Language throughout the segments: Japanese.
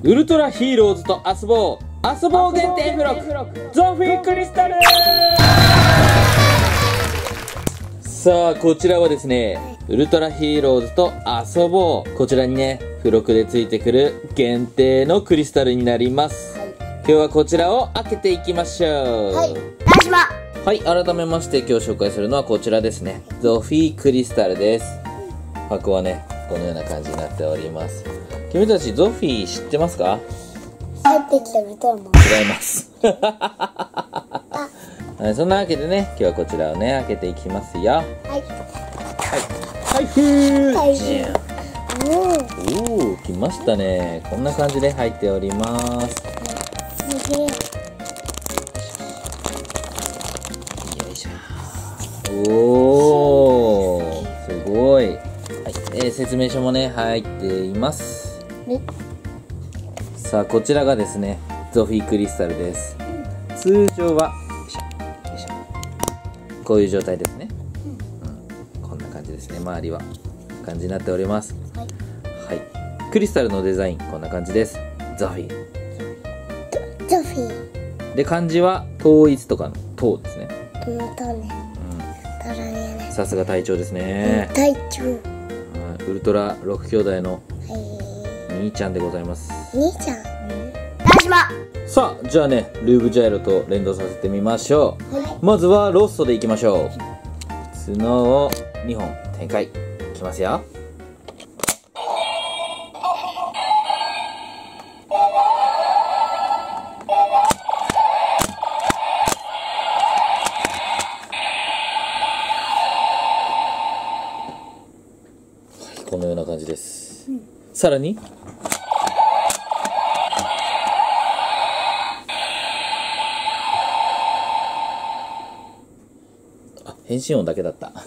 ウルトラヒーローズと遊ぼう限定付録ゾフィークリスタル。さあこちらはですね、ウルトラヒーローズと遊ぼう、こちらにね付録でついてくる限定のクリスタルになります。今日はこちらを開けていきましょう。 はい、大島。 はい、改めまして今日紹介するのはこちらですね、ゾフィークリスタルです。箱はねこのような感じになっております。君たちゾフィー知ってますか？ 入ってきたウルトラマン。 違いますはい、そんなわけでね今日はこちらをね開けていきますよ。はいはいふー、 はいおお、来ましたね。こんな感じで入っております。よいしょ。おお、すごい。はい、説明書もね入っています。さあこちらがですねゾフィークリスタルです。通常はこういう状態ですね。こんな感じですね。周りは感じになっております。はい、クリスタルのデザインこんな感じです。ゾフィーゾフィーで、漢字は統一とかの統ですね。さすが隊長ですね。 隊長。 ウルトラ6兄弟の兄ちゃんでございます。 兄ちゃん。大島。 さあじゃあねルーブジャイロと連動させてみましょう。まずはロストでいきましょう。角を2本展開いきますよ。このような感じです。さらに変身音だけだった、はい、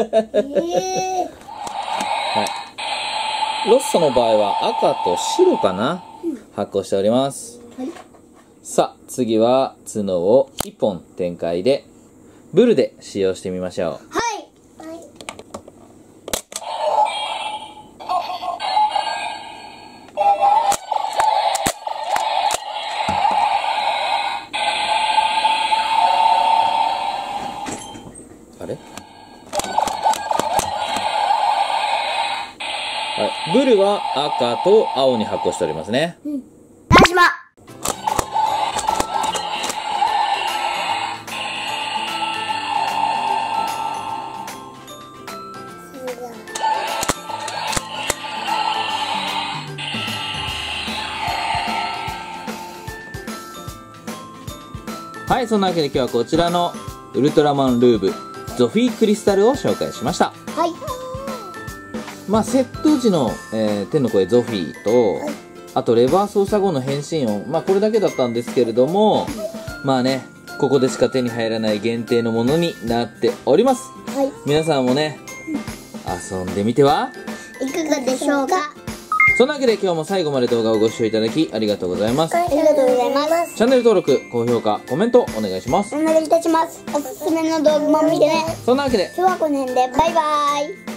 ロッソの場合は赤と白かな、発行しております。さあ次は角を1本展開でブルで使用してみましょう。あれ？はい、ブルは赤と青に発光しておりますね。 大島。 はい、そんなわけで今日はこちらのウルトラマンルーブゾフィークリスタルを紹介しました。 はい。 まあセット時の、天の声ゾフィーと、あとレバー操作後の変身音、まあこれだけだったんですけれども、まあねここでしか手に入らない限定のものになっております。皆さんもね遊んでみてはいかがでしょうか。 そんなわけで今日も最後まで動画をご視聴いただきありがとうございます。 ありがとうございます。 チャンネル登録、高評価、コメントお願いします。 お願いいたします。おすすめの動画も見てね。 そんなわけで今日はこの辺でバイバイ。